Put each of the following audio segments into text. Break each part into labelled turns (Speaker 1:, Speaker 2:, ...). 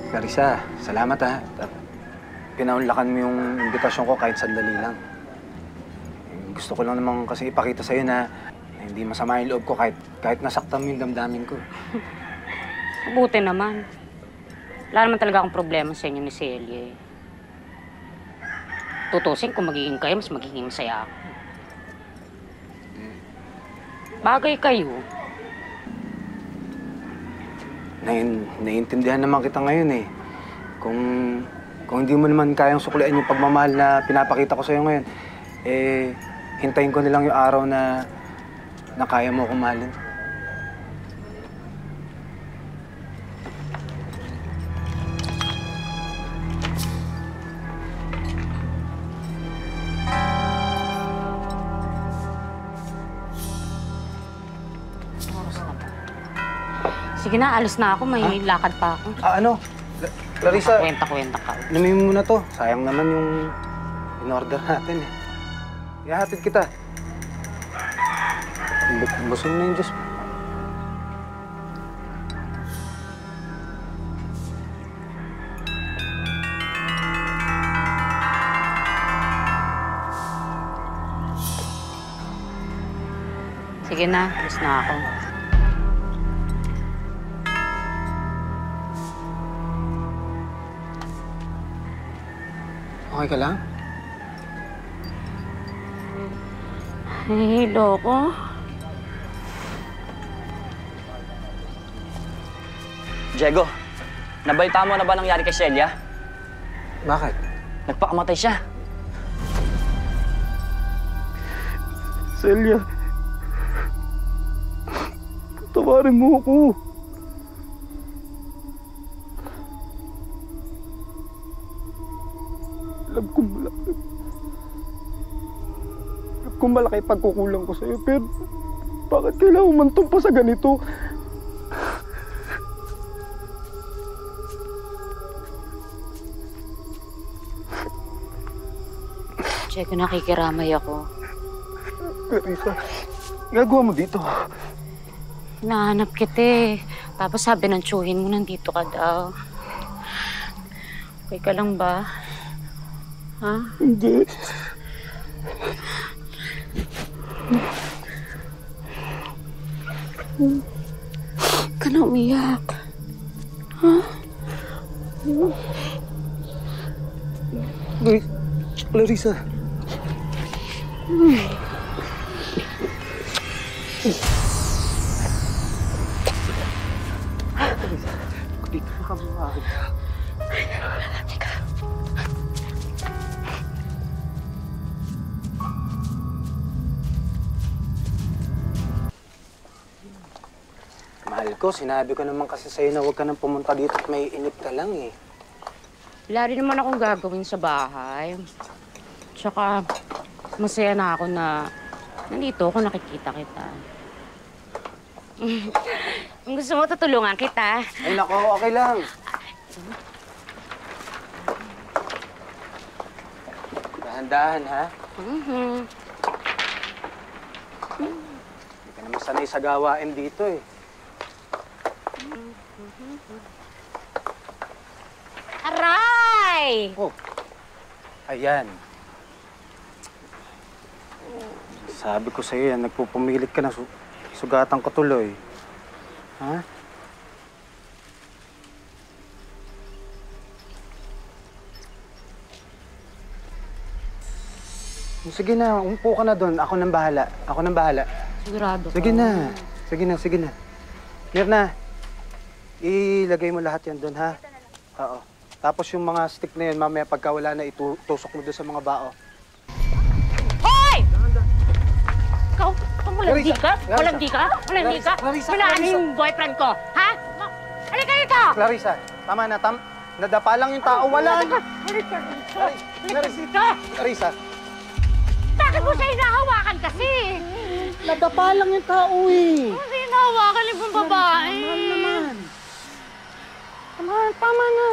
Speaker 1: Clarissa, salamat ha. At pinaunlakan mo yung imbitasyon ko kahit sandali lang. Gusto ko lang naman kasi ipakita sa'yo na hindi masama yung loob ko kahit nasaktan mo yung damdamin ko.
Speaker 2: Mabuti naman. Wala naman talaga akong problema sa inyo ni Celia eh. Tutusin kung magiging kayo, mas magiging masaya ako. Bagay kayo.
Speaker 1: Naiintindihan naman kita ngayon eh. Kung hindi mo naman kayang suklian yung pagmamahal na pinapakita ko sa'yo ngayon, eh, hintayin ko nilang yung araw na kaya mo akong mahalin.
Speaker 2: Sige na, alis na ako. May lakad pa ako.
Speaker 1: Ano? Clarissa,
Speaker 2: Kwenta-kwenta ka.
Speaker 1: inumin mo na to. Sayang naman yung in-order natin eh. Ihahatid kita. Busog na yung Diyos mo.
Speaker 2: Sige na, alis na ako.
Speaker 1: Okay ka lang?
Speaker 2: Nahihilo ko.
Speaker 3: Diego, nabalita mo na ba nangyari kay Celia?
Speaker 1: Bakit?
Speaker 3: Nagpakamatay siya.
Speaker 4: Celia, patawarin mo ako. Alam kong malaki pagkukulang ko sa'yo, pero bakit kailangan umantong pa sa ganito?
Speaker 2: Diego, nakikiramay ako.
Speaker 4: Clarissa, gagawa mo dito.
Speaker 2: Hinahanap kita eh. Tapos sabi ng tsuhin mo, nandito ka daw. Okay ka lang ba? Ha?
Speaker 4: Hindi.
Speaker 2: Huwag ka na umiyak. Ha?
Speaker 4: Clarissa. Dito ka bumahay.
Speaker 2: Teka.
Speaker 1: Mahal ko, sinabi ko naman kasi sa'yo na huwag ka nang pumunta dito at may inip ka lang eh.
Speaker 2: Wala rin naman akong gagawin sa bahay. Tsaka, masaya na ako na nandito ako, nakikita kita. Kung gusto mo, tutulungan kita.
Speaker 1: Ay nako, okay lang. Dahan-dahan, ha? Hindi ka naman sanay sa gawain dito eh.
Speaker 2: Aray!
Speaker 1: Oh, ayan. Sabi ko sa'yo yan, nagpupumilit ka na sugatan ko tuloy. Ha? Sige na, umupo ka na doon. Ako nang bahala. Ako nang bahala.
Speaker 2: Sigurado
Speaker 1: Sige na. Sige na, sige na. Mirna, ilagay mo lahat yan doon, ha? Oo. Tapos yung mga stick na yun, mamaya pagka wala na, itusok mo doon sa mga bao.
Speaker 2: Hoy! Ikaw, malandi ka? Malandi ka? Malandi ka? Pinaan yung boyfriend ko, ha? Halika dito!
Speaker 1: Clarissa, tama na. Nadapa lang yung tao. Wala.
Speaker 2: Halika dito! Halika dito!
Speaker 1: Clarissa.
Speaker 2: Bakit mo siya hinahawakan kasi?
Speaker 4: Nadapa lang yung tao eh.
Speaker 2: Kasi hinahawakan yung babae.
Speaker 4: Tama na.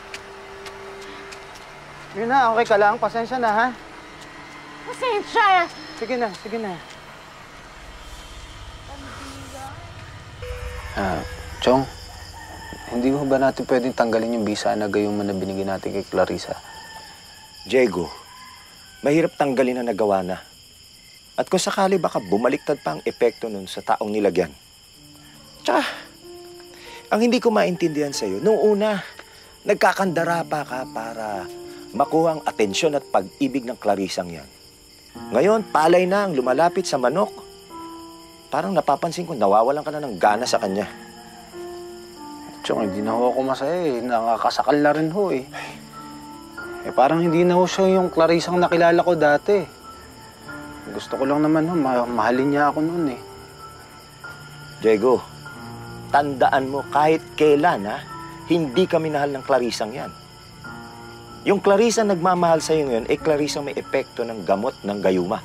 Speaker 1: Yun na, okay ka lang. Pasensya na, ha?
Speaker 2: Pasensya.
Speaker 1: Sige na, sige na. Chong, hindi mo ba natin pwedeng tanggalin yung visa na gayuma na binigyan natin kay Clarissa?
Speaker 5: Diego, mahirap tanggalin na nagawa na. At kung sakali baka bumaliktad pa ang epekto nun sa taong nilagyan. Tsaka, ang hindi ko maintindihan sa'yo, nung una, nagkakandara pa ka para makuha ang atensyon at pag-ibig ng Clarissang yan. Ngayon, palay na ang lumalapit sa manok. Parang napapansin ko, nawawalan ka na ng gana sa kanya.
Speaker 1: Tsaka hindi na ho ako masaya eh. Nakakasakal na rin ho eh. Eh parang hindi na ho siya yung Clarissang nakilala ko dati. Gusto ko lang naman ho, mahalin niya ako noon eh.
Speaker 5: Diego, tandaan mo kahit kailan hindi ka minahal ng Clarissang yan. Yung Clarissa nagmamahal sa'yo ngayon, Clarissa may epekto ng gamot ng gayuma.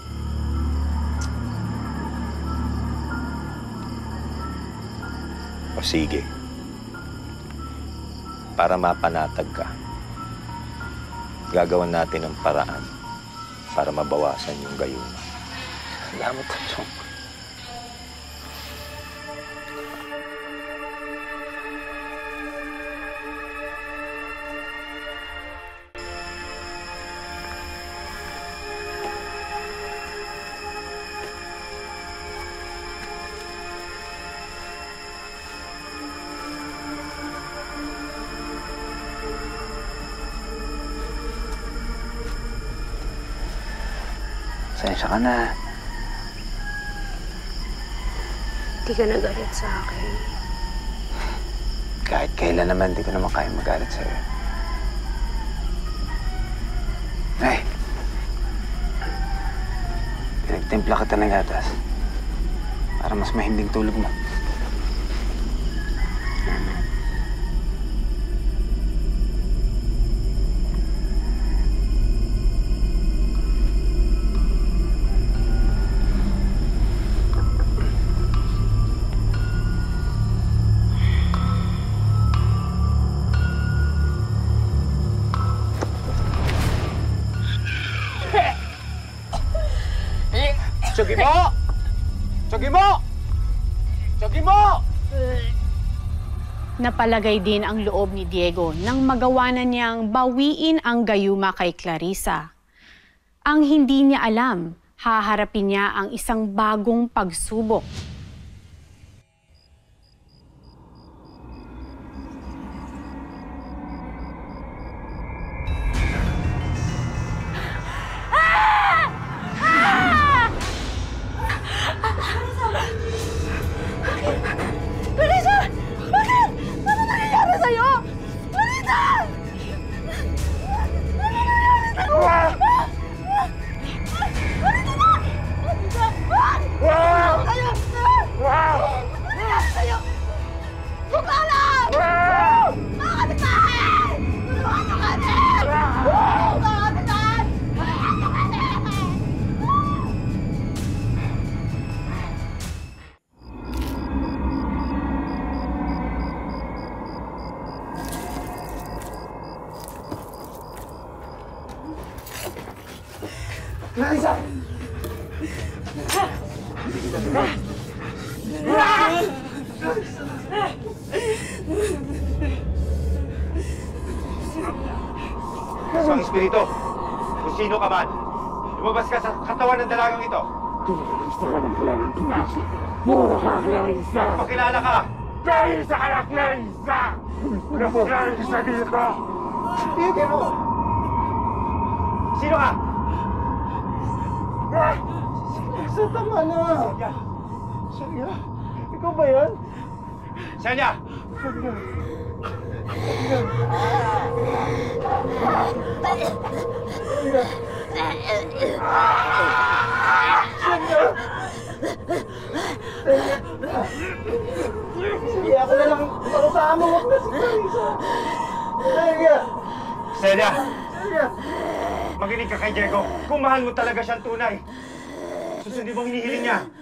Speaker 5: O sige, para mapanatag ka, gagawan natin ng paraan para mabawasan yung gayuma.
Speaker 1: Salamat po, Chong. Sensya ka na.
Speaker 6: Hindi ka nagalit sa akin.
Speaker 1: Kahit kailan naman, di ko naman kaya magalit sa'yo. Ay! Pinagtimpla kita ng gatas. Para mas mahimbing tulog mo.
Speaker 5: Tsugi mo! Tsugi mo! Tsugi mo!
Speaker 7: Napalagay din ang loob ni Diego nang magawa na niyang bawiin ang gayuma kay Clarissa. Ang hindi niya alam, haharapin niya ang isang bagong pagsubok.
Speaker 6: Clarissa! Bakit? Ano nangyayari sa'yo? Clarissa! Ano nangyayari sa'yo? Clarissa ba? Sa'yo! Ano nangyayari sa'yo? Huwag ka alam! Mga kapitbahay! Tulungan niyo kami! Mga kapitbahay! Tulungan niyo kami!
Speaker 4: Clarissa!
Speaker 5: Isang espiritu, kung sino ka man, lumabas ka sa katawan ng dalagang ito.
Speaker 4: Clarissa ka ng Clarissa! Mura ka, Clarissa!
Speaker 5: Pakilala ka!
Speaker 4: Clarissa ka na, Clarissa! Wala po Clarissa dito!
Speaker 5: Tigil mo! Sino ka?
Speaker 4: Sa tama na! Sanya? Ikaw ba yan?
Speaker 5: Sanya!
Speaker 4: Sige, ako na lang parusahan mo. Huwag na si Clarissa. Sanya!
Speaker 5: Sanya! Maginig ka kay Diego. Kung mahal mo talaga siyang tunay, susundin mo ang hinihiling niya.